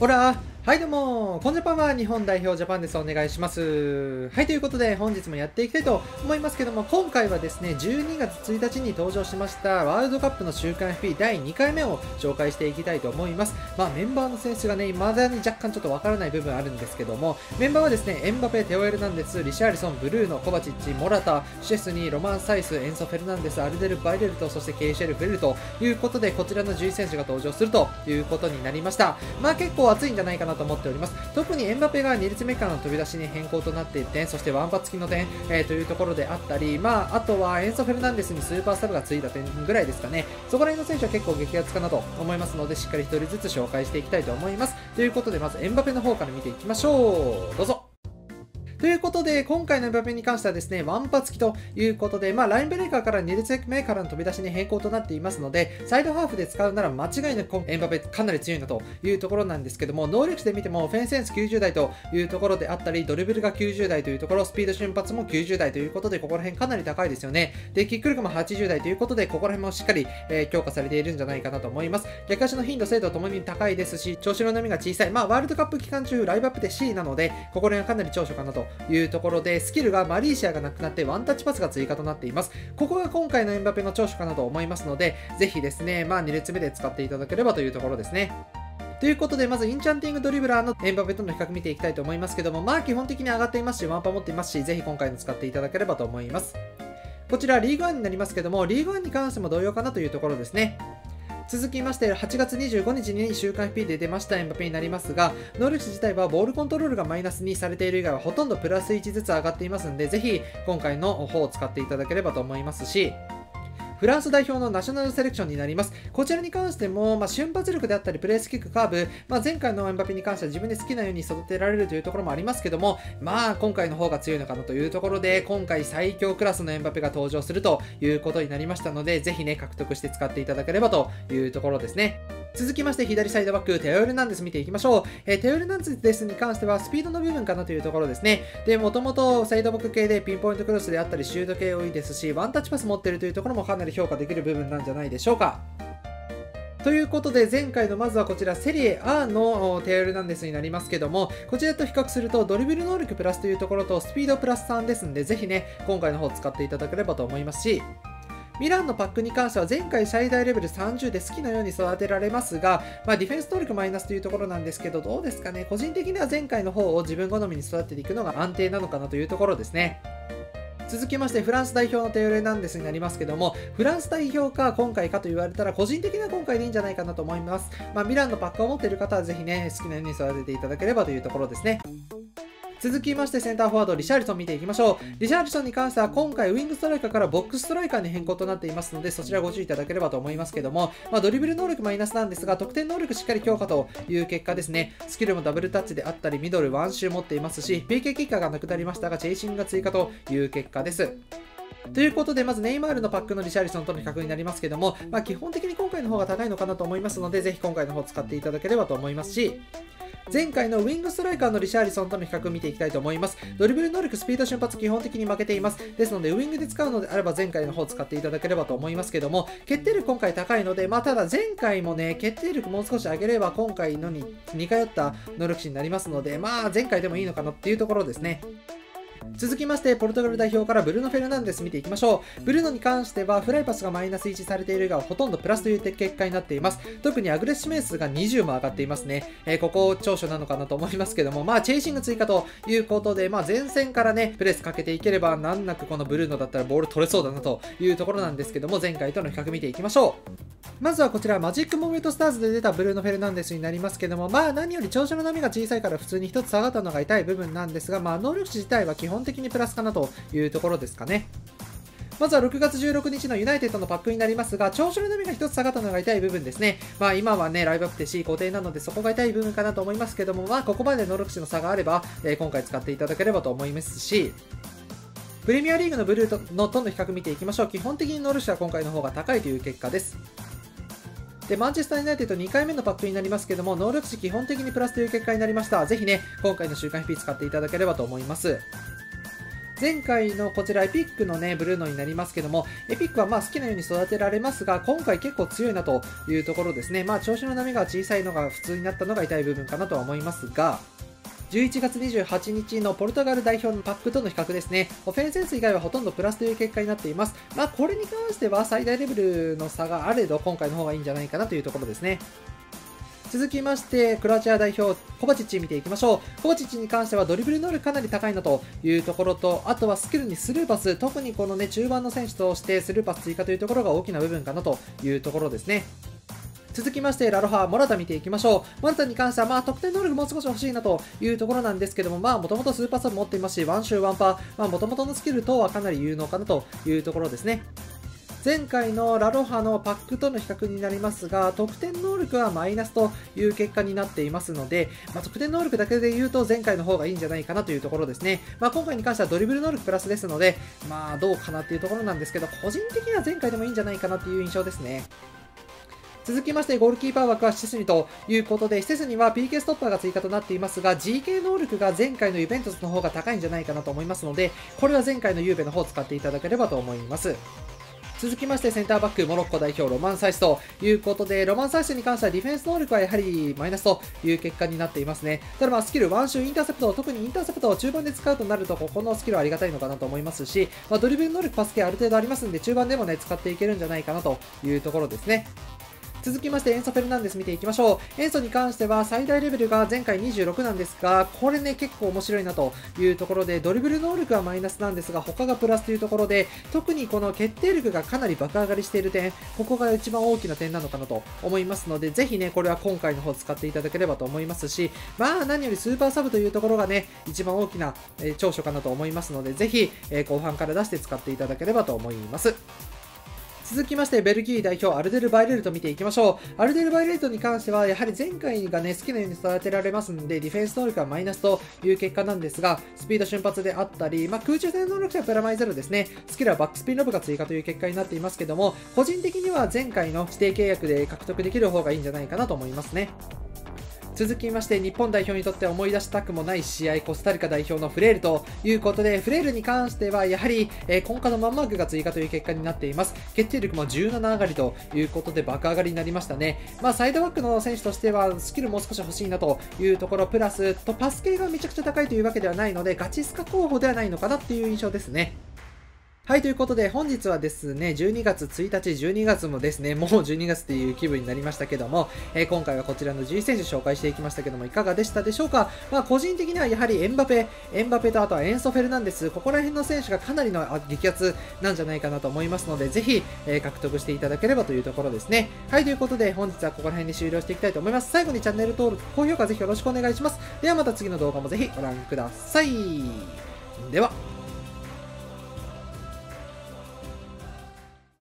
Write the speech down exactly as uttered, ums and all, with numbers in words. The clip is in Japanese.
ほらはいどうもこんジャパンは日本代表ジャパンです。お願いします。はい、ということで本日もやっていきたいと思いますけども、今回はですねじゅうにがつついたちに登場しましたワールドカップの週間 エフピー だいにかいめを紹介していきたいと思います。まあメンバーの選手がね未だに若干ちょっとわからない部分あるんですけども、メンバーはですねエンバペ、テオ・エルナンデス、リシャーリソン、ブルーノ、コバチッチ、モラタ、シェスニー、ロマン・サイス、エンソ・フェルナンデス、アルデル・バイレルと、そしてケイシェル・フェルということで、こちらのじゅういち選手が登場するということになりました。まあ結構熱いんじゃないかなと思っております。特にエンバペがに列目からの飛び出しに変更となっている点、そしてワンパ付きの点、えー、というところであったり、まあ、あとはエンソ・フェルナンデスにスーパーサブがついた点ぐらいですかね。そこら辺の選手は結構激アツかなと思いますので、しっかりひとりずつ紹介していきたいと思います。ということで、まずエンバペの方から見ていきましょう。どうぞ。ということで、今回のエンバペに関してはですね、ワンパ付きということで、まあ、ラインブレーカーからに列目からの飛び出しに変更となっていますので、サイドハーフで使うなら間違いなくエンバペかなり強いなというところなんですけども、能力値で見ても、フェンセンスきゅうじゅうだいというところであったり、ドリブルがきゅうじゅうだいというところ、スピード瞬発もきゅうじゅうだいということで、ここら辺かなり高いですよね。で、キック力もはちじゅうだいということで、ここら辺もしっかり、えー、強化されているんじゃないかなと思います。逆足の頻度、精度ともに高いですし、調子の波が小さい。まあ、ワールドカップ期間中、ライブアップで シー なので、ここら辺はかなり長所かなというところで、スキルがマリーシアがなくなってワンタッチパスが追加となっています。ここが今回のエンバペの長所かなと思いますので、ぜひですね、まあに列目で使っていただければというところですね。ということで、まずインチャンティングドリブラーのエンバペとの比較見ていきたいと思いますけども、まあ基本的に上がっていますし、ワンパ持っていますし、ぜひ今回の使っていただければと思います。こちらリーグワンになりますけども、リーグワンに関しても同様かなというところですね。続きまして、はちがつにじゅうごにちに週間 エフピー で出ましたエンバペになりますが、能力値自体はボールコントロールがマイナスにされている以外はほとんどプラスいちずつ上がっていますので、ぜひ今回の方を使っていただければと思いますし、フランス代表のナショナルセレクションになります。こちらに関しても、まあ、瞬発力であったり、プレースキック、カーブ、まあ、前回のエンバペに関しては自分で好きなように育てられるというところもありますけども、まあ、今回の方が強いのかなというところで、今回最強クラスのエンバペが登場するということになりましたので、ぜひね、獲得して使っていただければというところですね。続きまして、左サイドバック、テオ・エルナンデス見ていきましょう。えー、テオ・エルナンデスに関しては、スピードの部分かなというところですね。で、もともとサイドバック系でピンポイントクロスであったり、シュート系多いですし、ワンタッチパス持っているというところもかなり評価できる部分なんじゃないでしょうか。ということで、前回のまずはこちらセリエ A のテオ・エルナンデスになりますけども、こちらと比較するとドリブル能力プラスというところとスピードプラスさんですんで、ぜひね、今回の方使っていただければと思いますし、ミランのパックに関しては前回最大レベルさんじゅうで好きなように育てられますが、まあ、ディフェンス能力マイナスというところなんですけど、どうですかね、個人的には前回の方を自分好みに育てていくのが安定なのかなというところですね。続きまして、フランス代表のテオ・エルナンデスになりますけども、フランス代表か今回かと言われたら、個人的には今回でいいんじゃないかなと思います。まあ、ミランのパックを持っている方はぜひね、好きなように育てていただければというところですね。続きまして、センターフォワード、リシャーリソン見ていきましょう。リシャーリソンに関しては今回ウイングストライカーからボックスストライカーに変更となっていますので、そちらご注意いただければと思いますけども、まあ、ドリブル能力マイナスなんですが、得点能力しっかり強化という結果ですね。スキルもダブルタッチであったり、ミドル、ワンシュー持っていますし、ピーケー キッカーがなくなりましたが、チェイシングが追加という結果です。ということで、まずネイマールのパックのリシャーリソンとの比較になりますけども、まあ、基本的に今回の方が高いのかなと思いますので、ぜひ今回の方使っていただければと思いますし、前回のウィングストライカーのリシャーリソンとの比較を見ていきたいと思います。ドリブル能力、スピード、瞬発、基本的に負けています。ですので、ウィングで使うのであれば前回の方を使っていただければと思いますけども、決定力今回高いので、まあただ前回もね、決定力もう少し上げれば今回のに似通った能力値になりますので、まあ前回でもいいのかなっていうところですね。続きまして、ポルトガル代表からブルーノ・フェルナンデス見ていきましょう。ブルーノに関しては、フライパスがマイナスいちされているが、ほとんどプラスという結果になっています。特にアグレッシブ名数がにじゅうも上がっていますね。えー、ここ長所なのかなと思いますけども、まあ、チェイシング追加ということで、まあ、前線からね、プレスかけていければ、難なくこのブルーノだったらボール取れそうだなというところなんですけども、前回との比較見ていきましょう。まずはこちら、マジックモーメントスターズで出たブルーノ・フェルナンデスになりますけども、まあ何より調子の波が小さいから普通に一つ下がったのが痛い部分なんですが、まあ能力値自体は基本的にプラスかなというところですかね。まずはろくがつじゅうろくにちのユナイテッドのパックになりますが、調子の波が一つ下がったのが痛い部分ですね。まあ今はね、ライブアップで シー 固定なのでそこが痛い部分かなと思いますけども、まあここまで能力値の差があれば、えー、今回使っていただければと思いますし、プレミアリーグのブルーとのとの比較見ていきましょう。基本的に能力値は今回の方が高いという結果です。で、マンチェスターユナイテッドにかいめのパックになりますけども、能力値基本的にプラスという結果になりました。ぜひね、今回の週間 エフピー 使っていただければと思います。 前回のこちらエピックのね、ブルーノになりますけども、エピックはまあ好きなように育てられますが、今回結構強いなというところですね。まあ調子の波が小さいのが普通になったのが痛い部分かなとは思いますが、じゅういちがつにじゅうはちにちのポルトガル代表のパックとの比較ですね。オフェンスセンス以外はほとんどプラスという結果になっています。まあこれに関しては最大レベルの差があれど、今回の方がいいんじゃないかなというところですね。続きまして、クロアチア代表、コバチッチ見ていきましょう。コバチッチに関してはドリブル能力かなり高いなというところと、あとはスキルにスルーパス、特にこのね、中盤の選手としてスルーパス追加というところが大きな部分かなというところですね。続きまして、ラロハ、モラタ見ていきましょう。モラタに関しては、まあ、得点能力もう少し欲しいなというところなんですけども、まあ、もともとスーパーサブ持っていますし、ワンシューワンパー、まあ、もともとのスキル等はかなり有能かなというところですね。前回のラロハのパックとの比較になりますが、得点能力はマイナスという結果になっていますので、まあ、得点能力だけで言うと前回の方がいいんじゃないかなというところですね。まあ、今回に関してはドリブル能力プラスですので、まあ、どうかなっていうところなんですけど、個人的には前回でもいいんじゃないかなという印象ですね。続きまして、ゴールキーパー枠はシセスニということで、シセスニは ピーケー ストッパーが追加となっていますが、ジーケー 能力が前回のユベントスの方が高いんじゃないかなと思いますので、これは前回のユーベの方を使っていただければと思います。続きまして、センターバック、モロッコ代表、ロマン・サイスということで、ロマン・サイスに関してはディフェンス能力はやはりマイナスという結果になっていますね。ただまあ、スキル、ワンシュー、インターセプト、特にインターセプトを中盤で使うとなると、ここのスキルはありがたいのかなと思いますし、まあ、ドリブル能力、パス系ある程度ありますんで、中盤でもね、使っていけるんじゃないかなというところですね。続きましてエンソ・フェルナンデス見ていきましょう。エンソに関しては最大レベルが前回にじゅうろくなんですが、これね結構面白いなというところで、ドリブル能力はマイナスなんですが他がプラスというところで、特にこの決定力がかなり爆上がりしている点、ここが一番大きな点なのかなと思いますので、ぜひねこれは今回の方使っていただければと思いますし、まあ何よりスーパーサブというところがね一番大きな、えー、長所かなと思いますので、ぜひ、えー、後半から出して使っていただければと思います。続きましてベルギー代表アルデル・バイレルト見ていきましょう。アルデル・バイレルトに関してはやはり前回がね好きなように育てられますので、ディフェンス能力はマイナスという結果なんですが、スピード瞬発であったり、まあ、空中戦能力者はプラマイゼロですね。スキルはバックスピンロブが追加という結果になっていますけども、個人的には前回の指定契約で獲得できる方がいいんじゃないかなと思いますね。続きまして日本代表にとって思い出したくもない試合、コスタリカ代表のフレールということで、フレールに関してはやはり、えー、今回のマンマークが追加という結果になっています。決定力もじゅうなな上がりということで爆上がりになりましたね。まあサイドバックの選手としてはスキルもう少し欲しいなというところプラスと、パス系がめちゃくちゃ高いというわけではないのでガチスカ候補ではないのかなっていう印象ですね。はい、ということで本日はですね、じゅうにがつついたち、じゅうにがつもですね、もうじゅうにがつっていう気分になりましたけども、えー、今回はこちらのじゅういち選手紹介していきましたけども、いかがでしたでしょうか。まあ個人的にはやはりエンバペ、エンバペとあとはエンソ・フェルナンデス、ここら辺の選手がかなりの激アツなんじゃないかなと思いますので、ぜひ、えー、獲得していただければというところですね。はい、ということで本日はここら辺で終了していきたいと思います。最後にチャンネル登録、高評価ぜひよろしくお願いします。ではまた次の動画もぜひご覧ください。では。